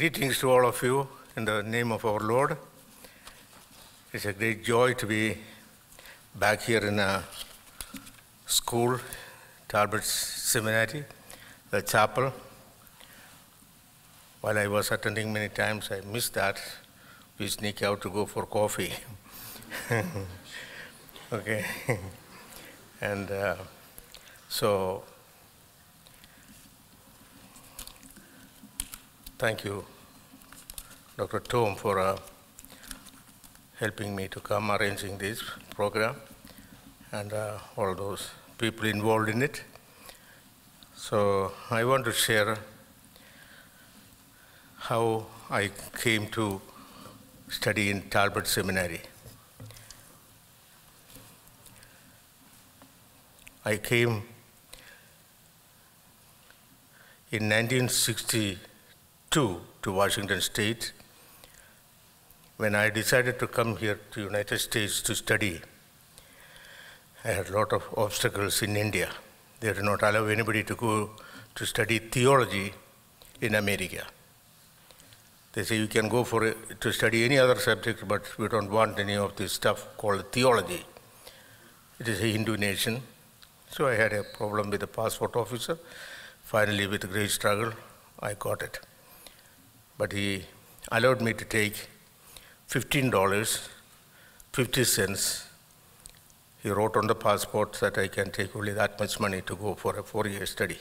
Greetings to all of you in the name of our Lord. It's a great joy to be back here in a school, Talbot Seminary, the chapel. While I was attending many times, I missed that. We sneak out to go for coffee. Okay. And so, thank you, Dr. Tom, for helping me to come arranging this program and all those people involved in it. So I want to share how I came to study in Talbot Seminary. I came in 1962 to Washington State. When I decided to come here to United States to study, I had a lot of obstacles in India. They did not allow anybody to go to study theology in America. They say you can go to study any other subject, but we don't want any of this stuff called theology. It is a Hindu nation. So I had a problem with the passport officer. Finally, with a great struggle, I got it. But he allowed me to take $15.50. He wrote on the passport that I can take only that much money to go for a 4-year study.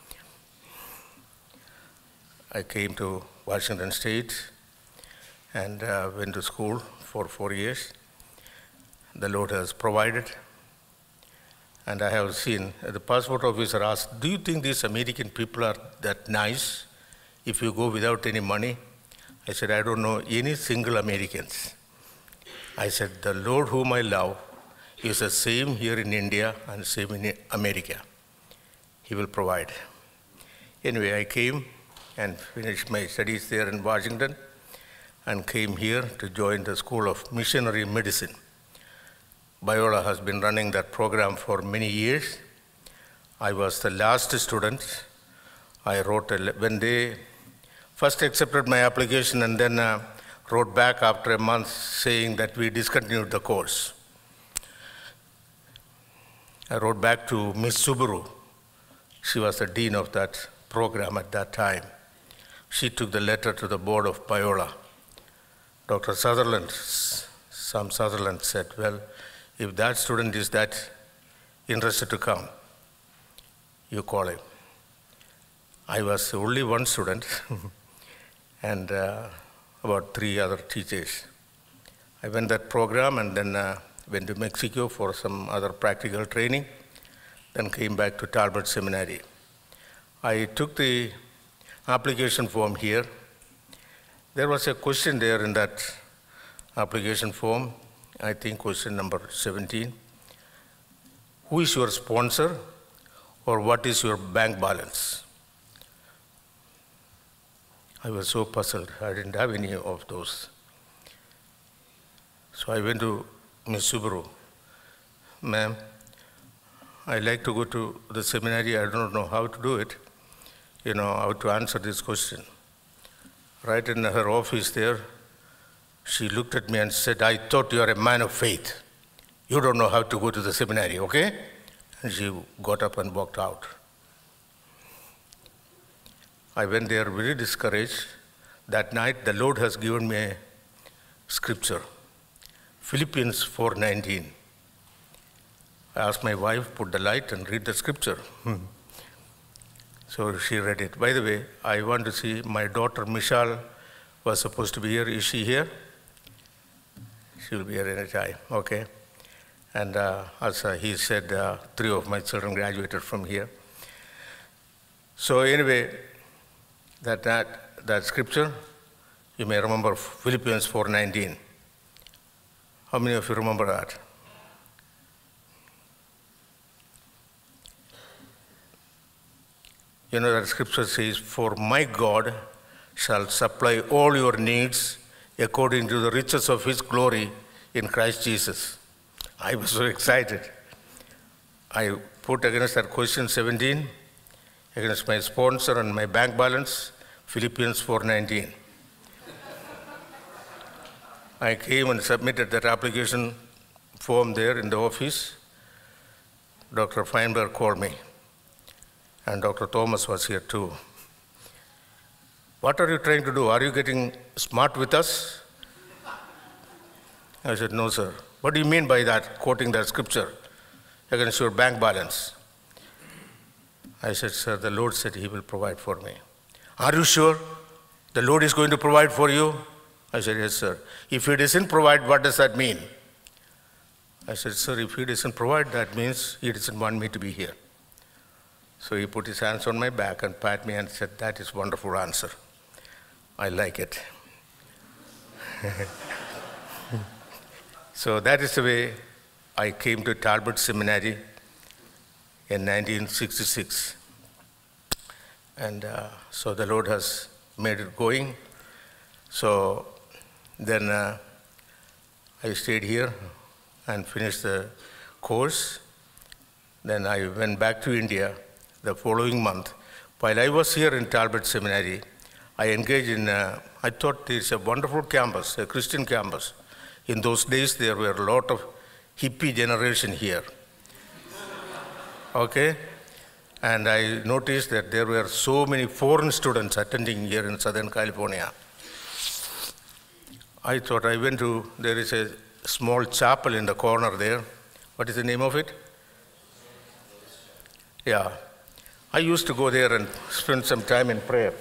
I came to Washington State and went to school for 4 years. The Lord has provided. And I have seen, the passport officer asked, do you think these American people are that nice if you go without any money? I said, I don't know any single Americans. I said, the Lord whom I love is the same here in India and same in America. He will provide. Anyway, I came and finished my studies there in Washington and came here to join the School of Missionary Medicine. Biola has been running that program for many years. I was the last student. I wrote, when they first accepted my application and then wrote back after a month saying that we discontinued the course. I wrote back to Miss Subaru. She was the dean of that program at that time. She took the letter to the board of Biola. Dr. Sutherland, Sam Sutherland said, well, if that student is that interested to come, you call him. I was only one student and about 3 other teachers. I went that program and then went to Mexico for some other practical training, then came back to Talbot Seminary. I took the application form here. There was a question there in that application form, I think question number 17. Who is your sponsor or what is your bank balance? I was so puzzled. I didn't have any of those. So I went to Ms. Subaru. Ma'am, I like to go to the seminary. I don't know how to do it, how to answer this question. Right in her office there, she looked at me and said, I thought you are a man of faith. You don't know how to go to the seminary, okay? And she got up and walked out. I went there very discouraged. That night, the Lord has given me a scripture, Philippians 4:19. I asked my wife, put the light and read the scripture. So she read it. By the way, I want to see my daughter Michelle was supposed to be here. Is she here? She will be here any time, okay. And as he said, 3 of my children graduated from here. So anyway, that scripture, you may remember Philippians 4:19. How many of you remember that? That scripture says, for my God shall supply all your needs according to the riches of his glory in Christ Jesus. I was so excited. I put against that question 17, against my sponsor and my bank balance, Philippians 4:19. I came and submitted that application form there in the office. Dr. Feinberg called me, and Dr. Thomas was here too. What are you trying to do? Are you getting smart with us? I said, no, sir. What do you mean by that, quoting that scripture against your bank balance? I said, sir, the Lord said he will provide for me. Are you sure the Lord is going to provide for you? I said, yes, sir. If he doesn't provide, what does that mean? I said, sir, if he doesn't provide, that means he doesn't want me to be here. So he put his hands on my back and pat me and said, that is a wonderful answer. I like it. So that is the way I came to Talbot Seminary in 1966. And so the Lord has made it going. So then I stayed here and finished the course. Then I went back to India the following month. While I was here in Talbot Seminary, I engaged in, I thought it's a wonderful campus, a Christian campus. In those days, there were a lot of hippie generation here. Okay? And I noticed that there were so many foreign students attending here in Southern California. I thought I went to, there is a small chapel in the corner there. What is the name of it? Yeah. I used to go there and spend some time in prayer.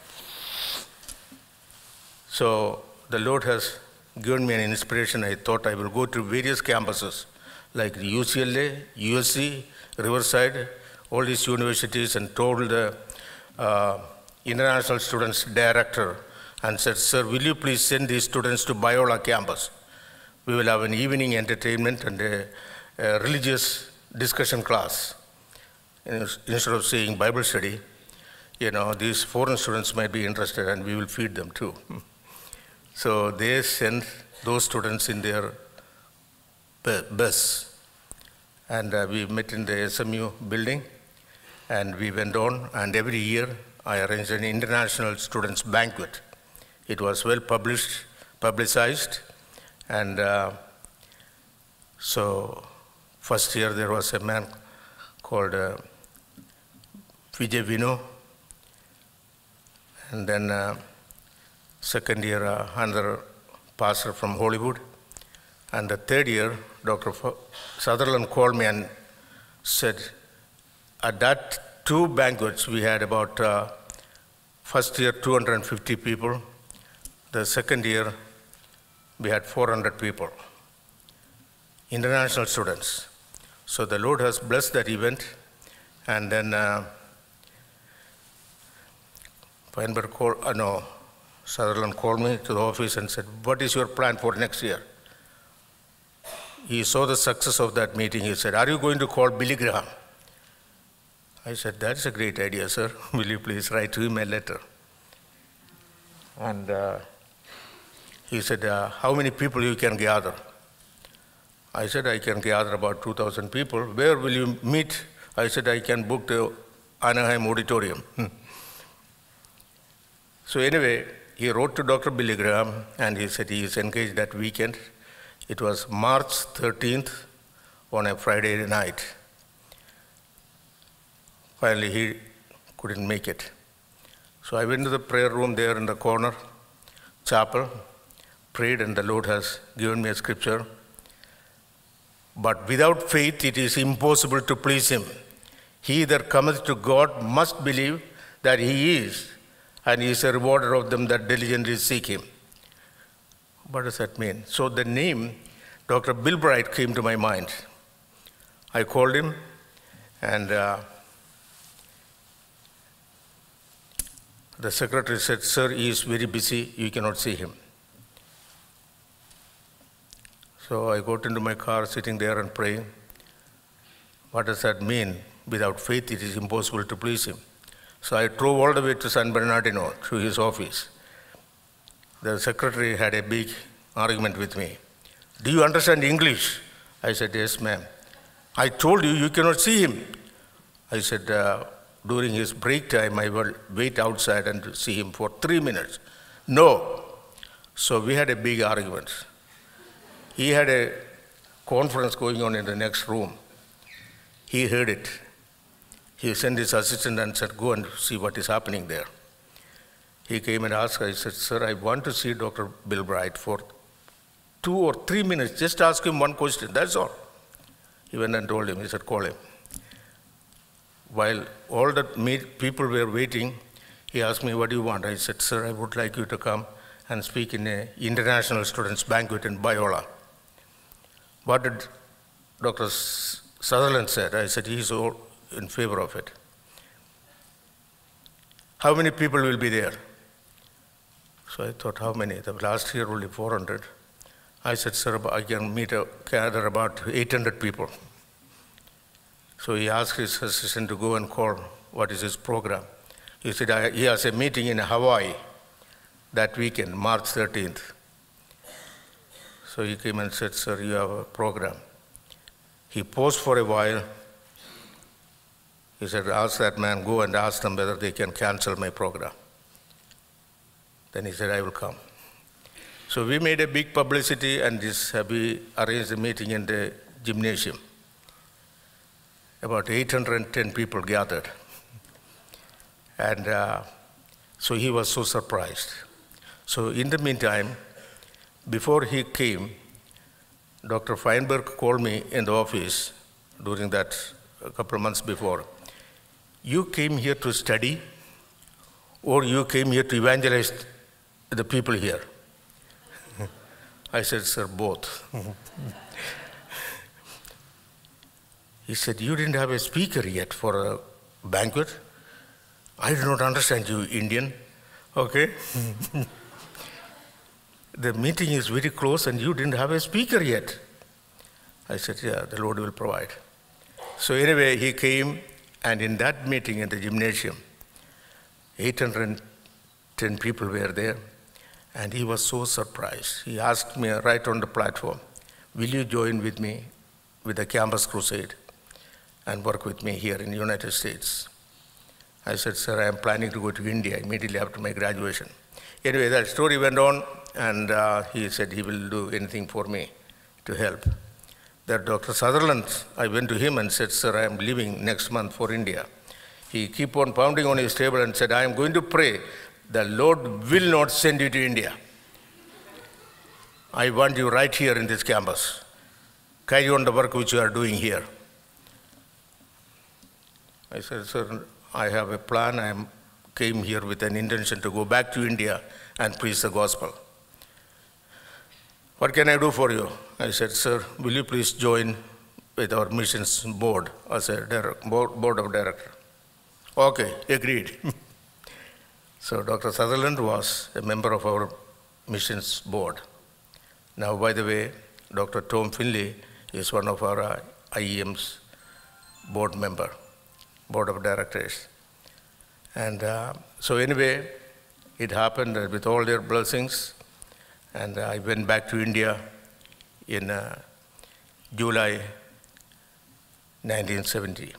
So the Lord has given me an inspiration. I thought I will go to various campuses like UCLA, USC, Riverside, all these universities, and told the international students director and said, sir, will you please send these students to Biola campus? We will have an evening entertainment and a religious discussion class. Instead of saying Bible study, you know, these foreign students might be interested and we will feed them too. So they sent those students in their bus. And we met in the SMU building and we went on, and every year I arranged an international students banquet. It was well publicized, and so first year there was a man called Vijay Vino, and then second year another pastor from Hollywood, and the third year Dr. Sutherland called me and said, at that two banquets we had about first year 250 people, the second year we had 400 people, international students. So the Lord has blessed that event, and then Sutherland called me to the office and said, what is your plan for next year? He saw the success of that meeting. He said, are you going to call Billy Graham? I said, that's a great idea, sir. Will you please write to him a letter? And he said, how many people you can gather? I said, I can gather about 2,000 people. Where will you meet? I said, I can book the Anaheim Auditorium. So anyway, he wrote to Dr. Billy Graham, and he said he is engaged that weekend. It was March 13th on a Friday night. Finally, he couldn't make it. So I went to the prayer room there in the corner, chapel, prayed, and the Lord has given me a scripture. But without faith, it is impossible to please him. He that cometh to God must believe that he is, and he is a rewarder of them that diligently seek him. What does that mean? So the name Dr. Bill Bright came to my mind. I called him, and the secretary said, sir, he is very busy, you cannot see him. So I got into my car, sitting there and praying. What does that mean? Without faith, it is impossible to please him. So I drove all the way to San Bernardino, to his office. The secretary had a big argument with me. Do you understand English? I said, yes, ma'am. I told you, you cannot see him. I said, during his break time, I will wait outside and see him for 3 minutes. No. So we had a big argument. He had a conference going on in the next room. He heard it. He sent his assistant and said, go and see what is happening there. He came and asked, I said, sir, I want to see Dr. Bill Bright for 2 or 3 minutes. Just ask him one question, that's all. He went and told him, he said, call him. While all the people were waiting, he asked me, what do you want? I said, sir, I would like you to come and speak in an international students' banquet in Biola. What did Dr. Sutherland said? I said, he's all in favor of it. How many people will be there? So I thought, how many? The last year only 400. I said, sir, I can gather about 800 people. So he asked his assistant to go and call what is his program. He said, he has a meeting in Hawaii that weekend, March 13th. So he came and said, sir, you have a program. He paused for a while. He said, ask that man, go and ask them whether they can cancel my program. Then he said, I will come. So we made a big publicity, and we arranged a meeting in the gymnasium. About 810 people gathered. And so he was so surprised. So in the meantime, before he came, Dr. Feinberg called me in the office during that a couple of months before. You came here to study, or you came here to evangelize the people here? I said, sir, both. He said, you didn't have a speaker yet for a banquet? I do not understand you, Indian. Okay. The meeting is very close and you didn't have a speaker yet. I said, yeah, the Lord will provide. So anyway, he came, and in that meeting in the gymnasium, 810 people were there, and he was so surprised. He asked me right on the platform, will you join with me with the Campus Crusade and work with me here in the United States? I said, sir, I am planning to go to India immediately after my graduation. Anyway, that story went on, and he said he will do anything for me to help. That Dr. Sutherland, I went to him and said, sir, I am leaving next month for India. He kept on pounding on his table and said, I am going to pray, the Lord will not send you to India. I want you right here in this campus. Carry on the work which you are doing here. I said, sir, I have a plan. I came here with an intention to go back to India and preach the gospel. What can I do for you? I said, sir, will you please join with our missions board as a board of director? Okay, agreed. So Dr. Sutherland was a member of our missions board. Now, by the way, Dr. Tom Finley is one of our IEM's board of directors. And so anyway, it happened with all their blessings. And I went back to India in July 1970.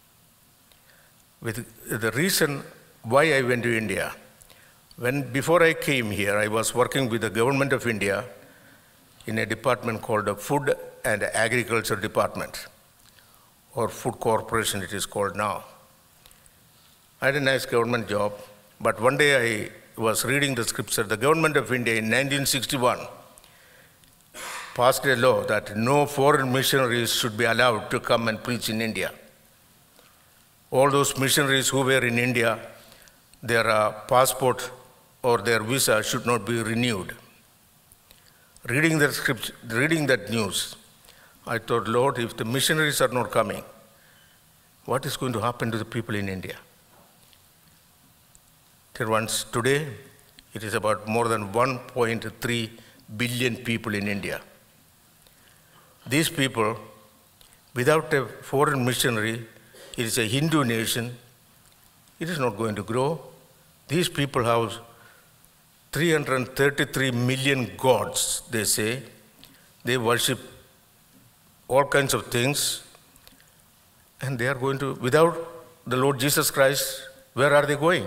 With the reason why I went to India, before I came here, I was working with the government of India in a department called the Food and Agriculture Department, or Food Corporation it is called now. I had a nice government job, but one day I was reading the scripture. The government of India in 1961 passed a law that no foreign missionaries should be allowed to come and preach in India. All those missionaries who were in India, their passport or their visa should not be renewed. Reading that scripture, reading that news, I thought, Lord, if the missionaries are not coming, what is going to happen to the people in India? Today, it is about more than 1.3 billion people in India. These people, without a foreign missionary, it is a Hindu nation, it is not going to grow. These people have 333 million gods, they say. They worship all kinds of things, and they are going to, without the Lord Jesus Christ, where are they going?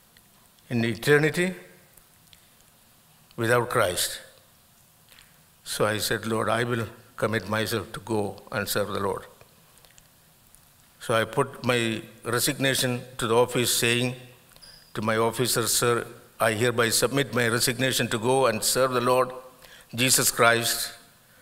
In eternity, without Christ. So I said, Lord, I will commit myself to go and serve the Lord. So I put my resignation to the office, saying to my officer, sir, I hereby submit my resignation to go and serve the Lord Jesus Christ.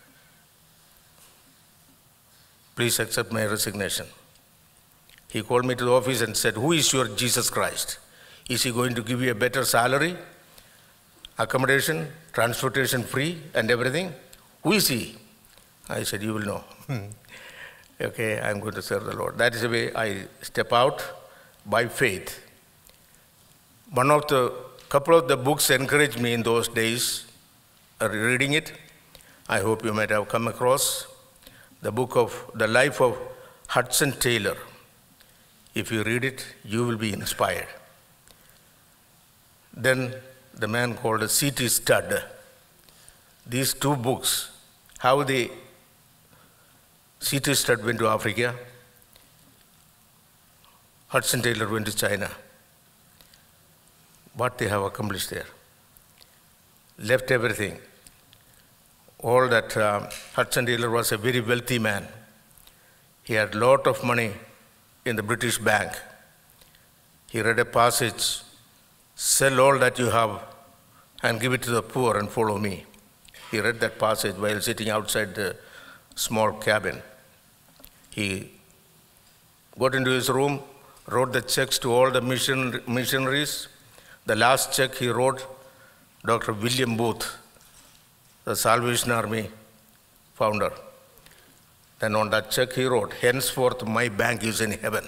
Please accept my resignation. He called me to the office and said, who is your Jesus Christ? Is he going to give you a better salary, accommodation, transportation free and everything? Who is he? I said, you will know. Okay, I'm going to serve the Lord. That is the way I step out by faith. Couple of the books encouraged me in those days, reading it. I hope you might have come across the book of the life of Hudson Taylor. If you read it, you will be inspired. Then the man called C.T. Studd. These two books, how C.T. Studd went to Africa, Hudson Taylor went to China. What they have accomplished there. Left everything. All that, Hudson Taylor was a very wealthy man. He had a lot of money in the British bank. He read a passage, sell all that you have and give it to the poor and follow me. He read that passage while sitting outside the small cabin. He got into his room, wrote the checks to all the missionaries. The last check he wrote, Dr. William Booth, the Salvation Army founder. Then on that check he wrote, henceforth my bank is in heaven.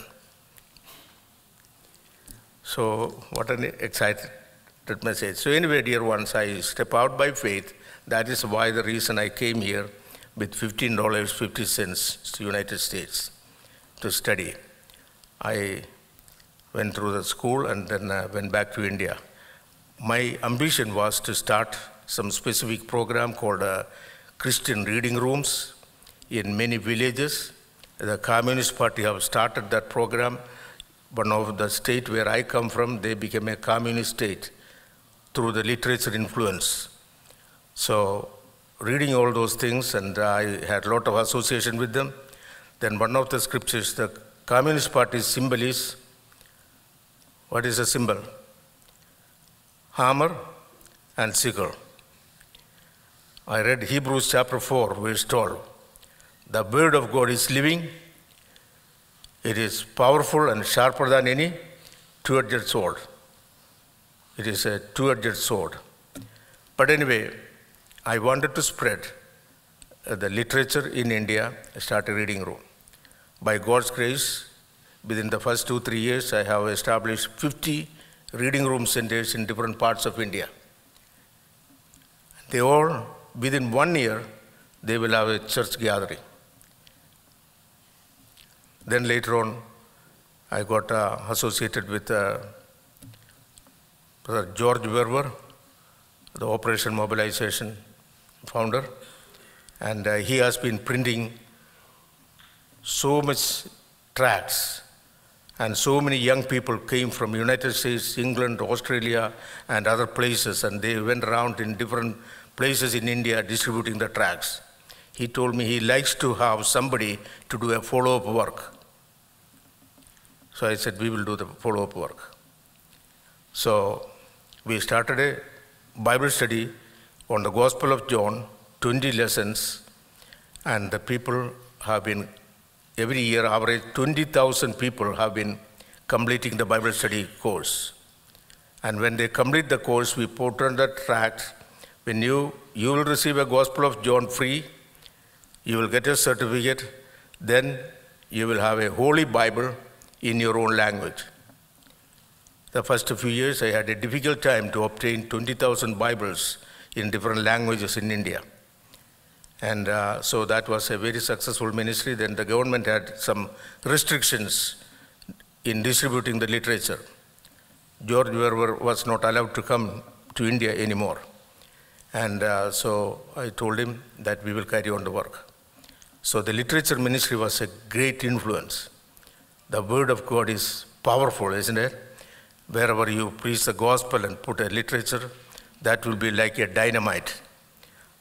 So what an excited message. So anyway, dear ones, I step out by faith. That is why the reason I came here with $15.50 to United States to study. I went through the school and then went back to India. My ambition was to start some specific program called Christian reading rooms in many villages. The Communist Party have started that program. One of the state where I come from, they became a communist state through the literature influence. So reading all those things, and I had a lot of association with them. Then one of the scriptures, the Communist Party's symbol is, what is the symbol? Hammer and sickle. I read Hebrews chapter 4, verse 12. The word of God is living. It is powerful and sharper than any two-edged sword. It is a two-edged sword. But anyway, I wanted to spread the literature in India. I started reading room. By God's grace, within the first 2-3 years, I have established 50 reading room centers in different parts of India. They all, within 1 year, they will have a church gathering. Then later on, I got associated with Brother George Verwer, the Operation Mobilization founder, and he has been printing so much tracts, and so many young people came from United States, England, Australia, and other places, and they went around in different places in India distributing the tracts. He told me he likes to have somebody to do a follow-up work. So I said, we will do the follow-up work. So we started a Bible study on the Gospel of John, 20 lessons, and the people have been, every year, average 20,000 people have been completing the Bible study course. And when they complete the course, we put on the tract, when you will receive a Gospel of John free, you will get a certificate, then you will have a Holy Bible in your own language. The first few years, I had a difficult time to obtain 20,000 Bibles in different languages in India. And so that was a very successful ministry. Then the government had some restrictions in distributing the literature. George Verwer was not allowed to come to India anymore. And so I told him that we will carry on the work. So the literature ministry was a great influence. The word of God is powerful, isn't it? Wherever you preach the gospel and put a literature, that will be like a dynamite.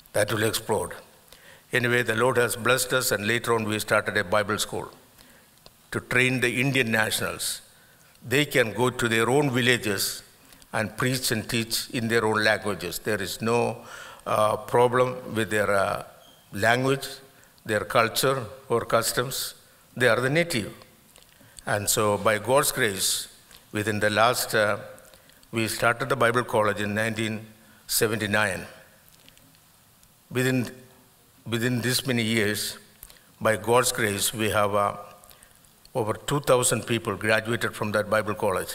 That will explode. Anyway, the Lord has blessed us, and later on we started a Bible school to train the Indian nationals. They can go to their own villages and preach and teach in their own languages. There is no problem with their language, their culture or customs. They are the native. And so by God's grace, within the last, we started the Bible college in 1979. Within this many years, by God's grace, we have over 2,000 people graduated from that Bible college.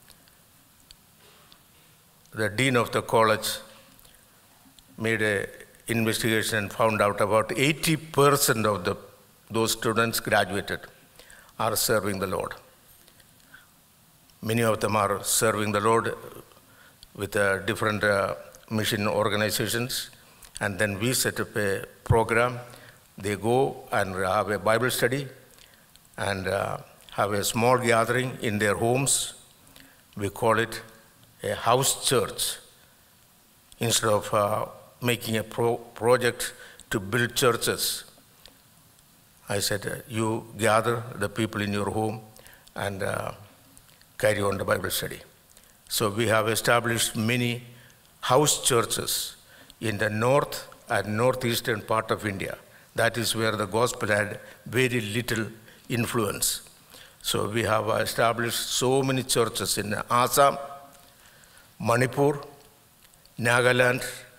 The dean of the college made an investigation and found out about 80% of those students graduated are serving the Lord. Many of them are serving the Lord with different mission organizations. And then we set up a program. They go and have a Bible study and have a small gathering in their homes. We call it a house church instead of making a project to build churches. I said, you gather the people in your home and carry on the Bible study. So we have established many house churches in the north and northeastern part of India. That is where the gospel had very little influence. So we have established so many churches in Assam, Manipur, Nagaland,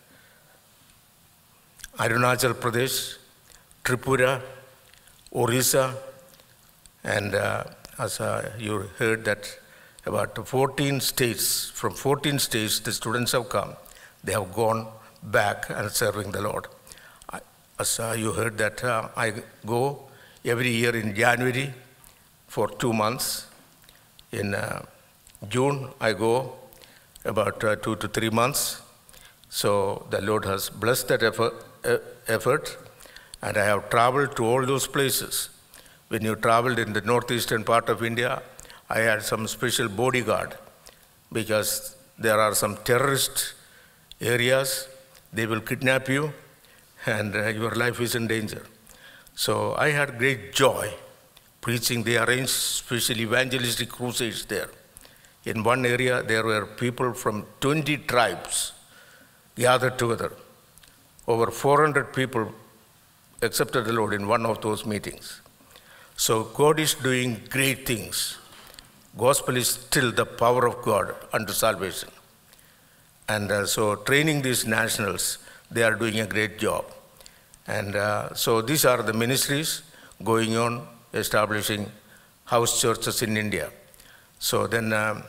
Arunachal Pradesh, Tripura, Orissa, and as you heard that about 14 states, from 14 states the students have come. They have gone back and serving the Lord. As you heard that I go every year in January for 2 months. In June, I go about 2 to 3 months. So the Lord has blessed that effort, and I have traveled to all those places. When you traveled in the northeastern part of India, I had some special bodyguard because there are some terrorist areas. They will kidnap you and your life is in danger. So I had great joy preaching. They arranged special evangelistic crusades there. In one area, there were people from 20 tribes gathered together. Over 400 people accepted the Lord in one of those meetings. So God is doing great things. Gospel is still the power of God unto salvation. And so training these nationals, they are doing a great job. And so these are the ministries going on, establishing house churches in India. So then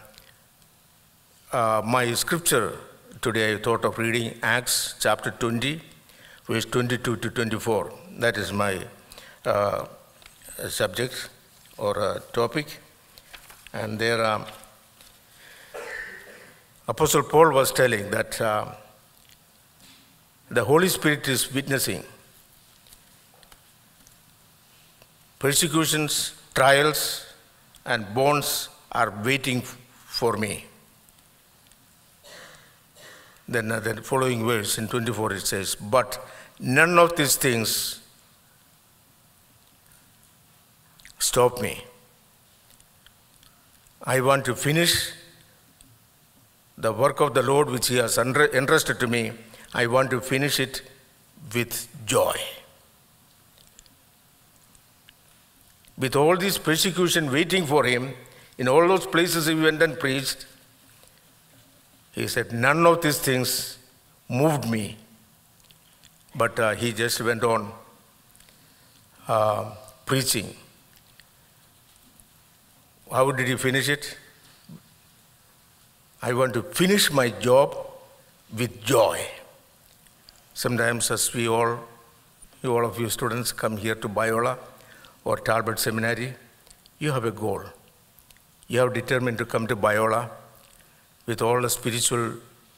my scripture today, I thought of reading Acts chapter 20, verse 22 to 24. That is my subject or topic. And there Apostle Paul was telling that the Holy Spirit is witnessing. Persecutions, trials, and bonds are waiting for me. Then the following verse in 24 it says, but none of these things stop me. I want to finish the work of the Lord which He has entrusted to me. I want to finish it with joy. With all this persecution waiting for him, in all those places he went and preached, he said, none of these things moved me. But he just went on preaching. How did he finish it? I want to finish my job with joy. Sometimes as all of you students come here to Biola or Talbot Seminary, you have a goal. You have determined to come to Biola with all the spiritual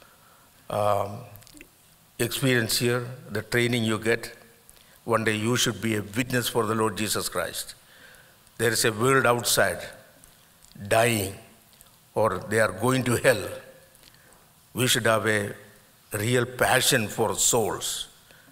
experience here, the training you get. One day you should be a witness for the Lord Jesus Christ. There is a world outside dying, or they are going to hell. We should have a real passion for souls.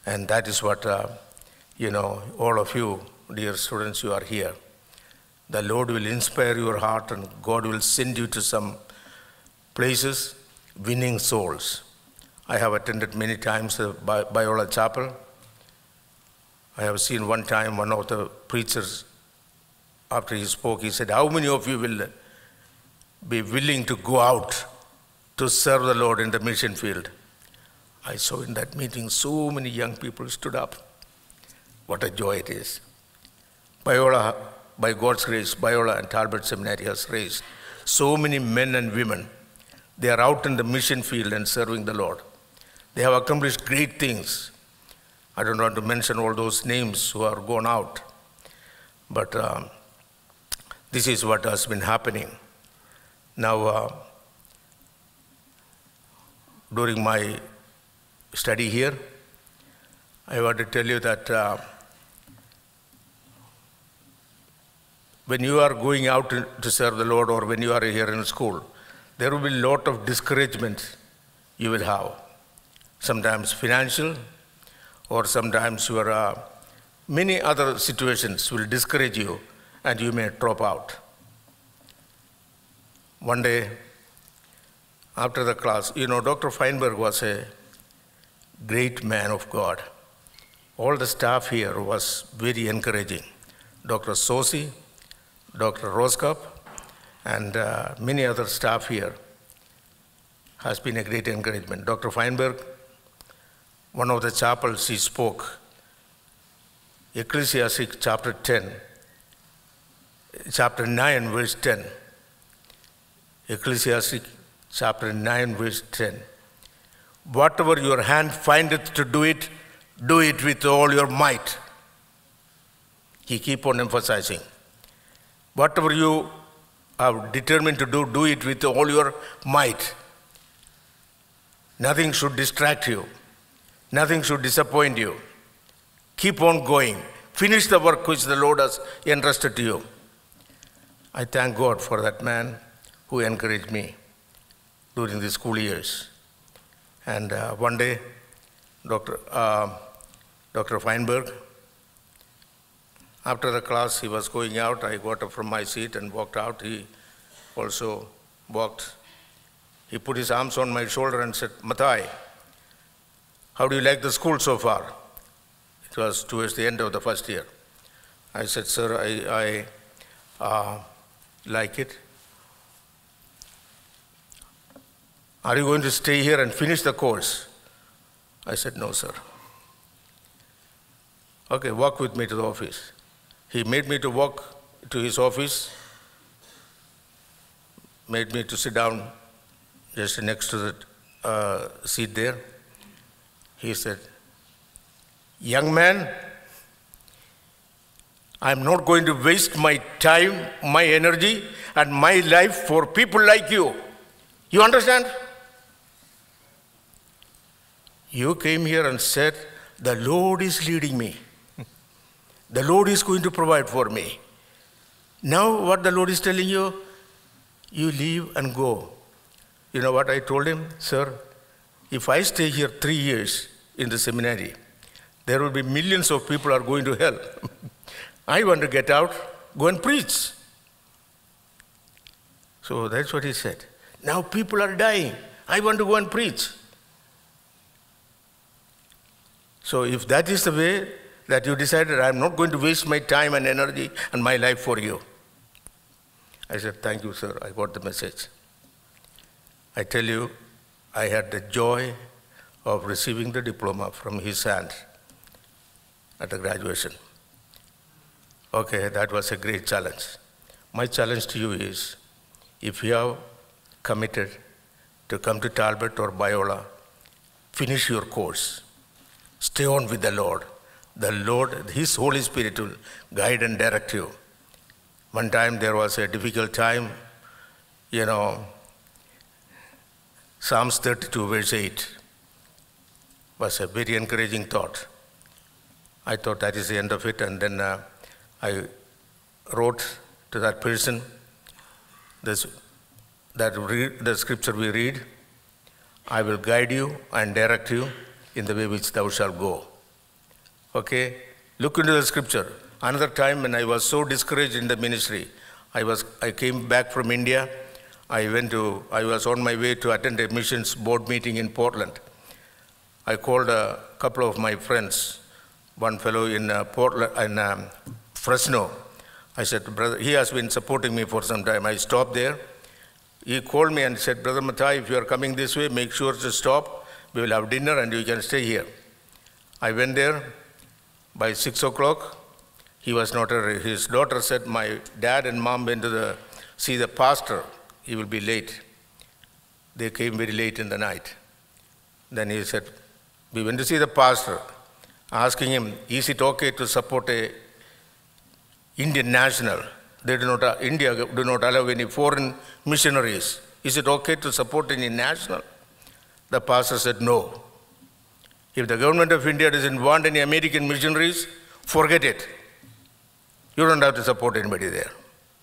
And that is what, all of you, dear students, you are here. The Lord will inspire your heart and God will send you to some places winning souls. I have attended many times Biola Chapel. I have seen one time one of the preachers, after he spoke, he said, how many of you will be willing to go out to serve the Lord in the mission field? I saw in that meeting so many young people stood up. What a joy it is. Biola, by God's grace, Biola and Talbot Seminary has raised so many men and women. They are out in the mission field and serving the Lord. They have accomplished great things. I don't want to mention all those names who are gone out. But this is what has been happening. Now, during my study here, I want to tell you that when you are going out to serve the Lord or when you are here in school, there will be a lot of discouragement you will have. Sometimes financial, or sometimes your many other situations will discourage you and you may drop out. One day, after the class, Dr. Feinberg was a great man of God. All the staff here was very encouraging. Dr. Sosi, Dr. Roskop, and many other staff here has been a great encouragement. Dr. Feinberg, one of the chapels he spoke, Ecclesiastes chapter 9, verse 10. Ecclesiastes chapter 9, verse 10. Whatever your hand findeth to do it with all your might. He keep on emphasizing. Whatever you are determined to do it with all your might. Nothing should distract you. Nothing should disappoint you. Keep on going. Finish the work which the Lord has entrusted to you. I thank God for that man who encouraged me during the school years. And one day, Dr. Feinberg, after the class, he was going out. I got up from my seat and walked out. He also walked. He put his arms on my shoulder and said, Mathai, how do you like the school so far? It was towards the end of the first year. I said, sir, I like it. Are you going to stay here and finish the course? I said, no, sir. Okay, walk with me to the office. He made me to walk to his office, made me to sit down just next to the seat there. He said, young man, I'm not going to waste my time, my energy, and my life for people like you. You understand? You came here and said, the Lord is leading me. The Lord is going to provide for me. Now what the Lord is telling you, you leave and go. You know what I told him? Sir, if I stay here 3 years in the seminary, there will be millions of people are going to hell. I want to get out, go and preach. So that's what he said. Now people are dying. I want to go and preach. So if that is the way that you decided, I'm not going to waste my time and energy and my life for you. I said, thank you, sir. I got the message. I tell you, I had the joy of receiving the diploma from his hand at the graduation. Okay, that was a great challenge. My challenge to you is, if you have committed to come to Talbot or Biola, finish your course. Stay on with the Lord. The Lord, His Holy Spirit will guide and direct you. One time there was a difficult time, Psalms 32 verse 8 was a very encouraging thought. I thought that is the end of it, and then I wrote to that person the scripture we read, I will guide you and direct you in the way which thou shalt go. Okay? Look into the scripture. Another time when I was so discouraged in the ministry, I came back from India. I was on my way to attend a missions board meeting in Portland. I called a couple of my friends, one fellow in Fresno. I said, brother, he has been supporting me for some time. I stopped there. He called me and said, Brother Mathai, if you are coming this way, make sure to stop. We will have dinner and you can stay here. I went there. By 6 o'clock, he was not there. His daughter said, my dad and mom went to see the pastor. He will be late. They came very late in the night. Then he said, we went to see the pastor, asking him, is it okay to support a Indian national? India do not allow any foreign missionaries. Is it okay to support any national? The pastor said, no. If the government of India doesn't want any American missionaries, forget it. You don't have to support anybody there.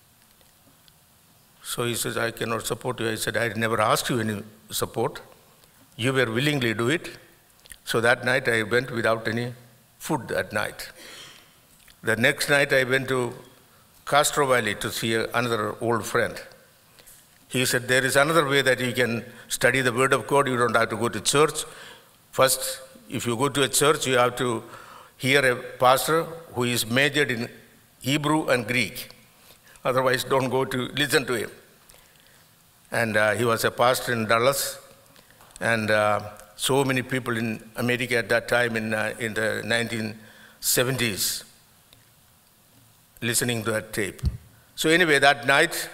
So he says, I cannot support you. I said, I never asked you any support. You were willingly do it. So that night I went without any food that night. The next night I went to Castro Valley to see another old friend. He said, there is another way that you can study the Word of God. You don't have to go to church. First, if you go to a church, you have to hear a pastor who is majored in Hebrew and Greek. Otherwise, don't go to listen to him. And he was a pastor in Dallas. And so many people in America at that time in the 1970s listening to that tape. So anyway, that night,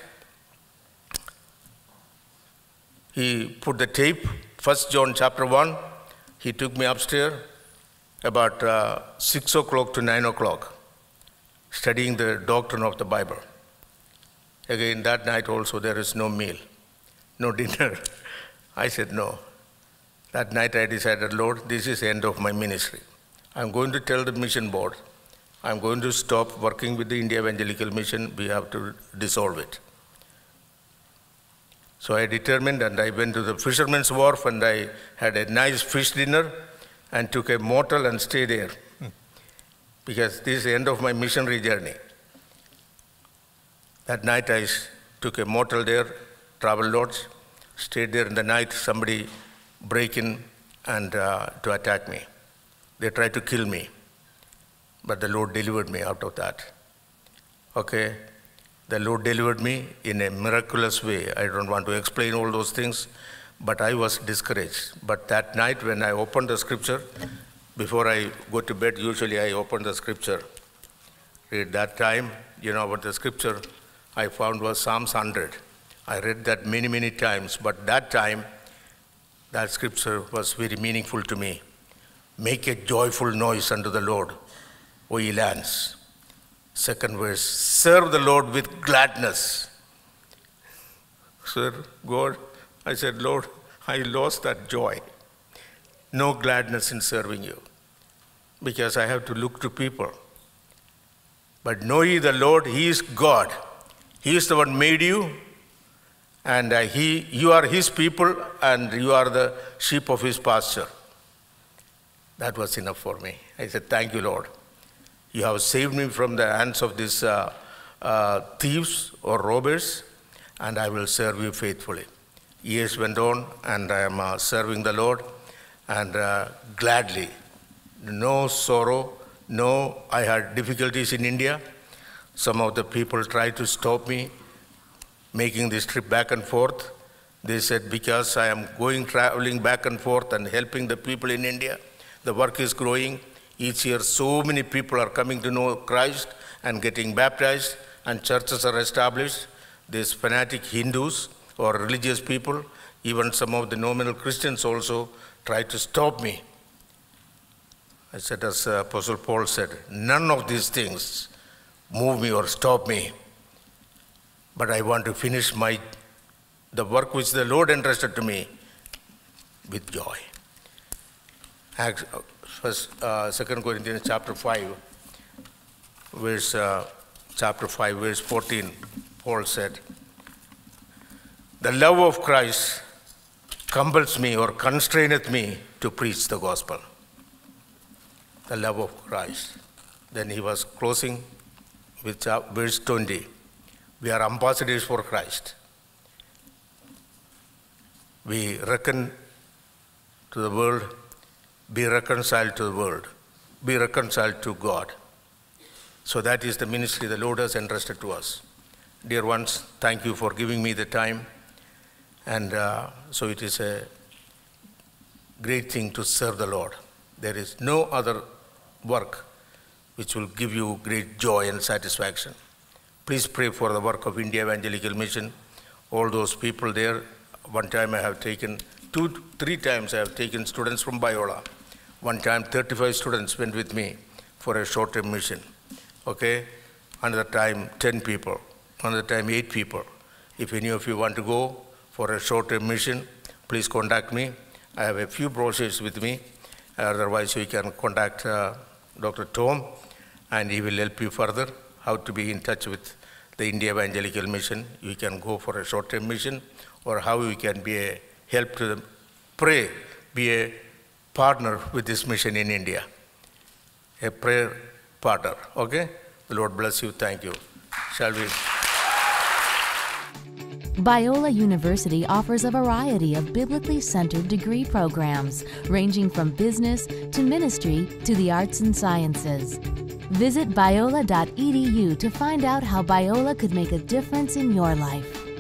he put the tape, 1 John chapter 1. He took me upstairs about 6 o'clock to 9 o'clock, studying the doctrine of the Bible. Again, that night also there is no meal, no dinner. I said no. That night I decided, Lord, this is the end of my ministry. I'm going to tell the mission board, I'm going to stop working with the India Evangelical Mission. We have to dissolve it. So I determined, and I went to the fisherman's wharf, and I had a nice fish dinner and took a motel and stayed there because this is the end of my missionary journey. That night I took a motel there, travel lodge, stayed there in the night. Somebody break in and to attack me. They tried to kill me, but the Lord delivered me out of that. Okay. The Lord delivered me in a miraculous way. I don't want to explain all those things, but I was discouraged. But that night when I opened the scripture, before I go to bed, usually I open the scripture. At that time, what the scripture I found was Psalms 100. I read that many, many times, but that time, that scripture was very meaningful to me. Make a joyful noise unto the Lord, O ye lands. Second verse, serve the Lord with gladness. Sir, God, I said, Lord, I lost that joy. No gladness in serving you because I have to look to people. But know ye the Lord, He is God. He is the one made you, and you are His people, and you are the sheep of His pasture. That was enough for me. I said, thank you, Lord. You have saved me from the hands of these thieves or robbers, and I will serve you faithfully. Years went on, and I am serving the Lord, and gladly. No sorrow, I had difficulties in India. Some of the people tried to stop me making this trip back and forth. They said, because I am traveling back and forth and helping the people in India, the work is growing. Each year, so many people are coming to know Christ and getting baptized, and churches are established. These fanatic Hindus or religious people, even some of the nominal Christians also try to stop me. I said, as Apostle Paul said, none of these things move me or stop me, but I want to finish the work which the Lord entrusted to me with joy. First, 2 Corinthians chapter 5, verse 14, Paul said, the love of Christ compels me or constraineth me to preach the gospel. the love of Christ. Then he was closing with verse 20. We are ambassadors for Christ. We reckon to the world, be reconciled to the world, be reconciled to God. So that is the ministry the Lord has entrusted to us. Dear ones, thank you for giving me the time. And so it is a great thing to serve the Lord. There is no other work which will give you great joy and satisfaction. Please pray for the work of India Evangelical Mission. All those people there, one time I have taken, 3 times I have taken students from Biola. One time 35 students went with me for a short-term mission. Okay? Another time 10 people, another time 8 people. If any of you want to go for a short-term mission, please contact me. I have a few brochures with me. Otherwise, you can contact Dr. Tom, and he will help you further how to be in touch with the India Evangelical Mission. You can go for a short-term mission, or how you can be a help to them. Pray, be a partner with this mission in India. A prayer partner, okay? The Lord bless you. Thank you. Shall we? Biola University offers a variety of biblically centered degree programs, ranging from business to ministry to the arts and sciences. Visit biola.edu to find out how Biola could make a difference in your life.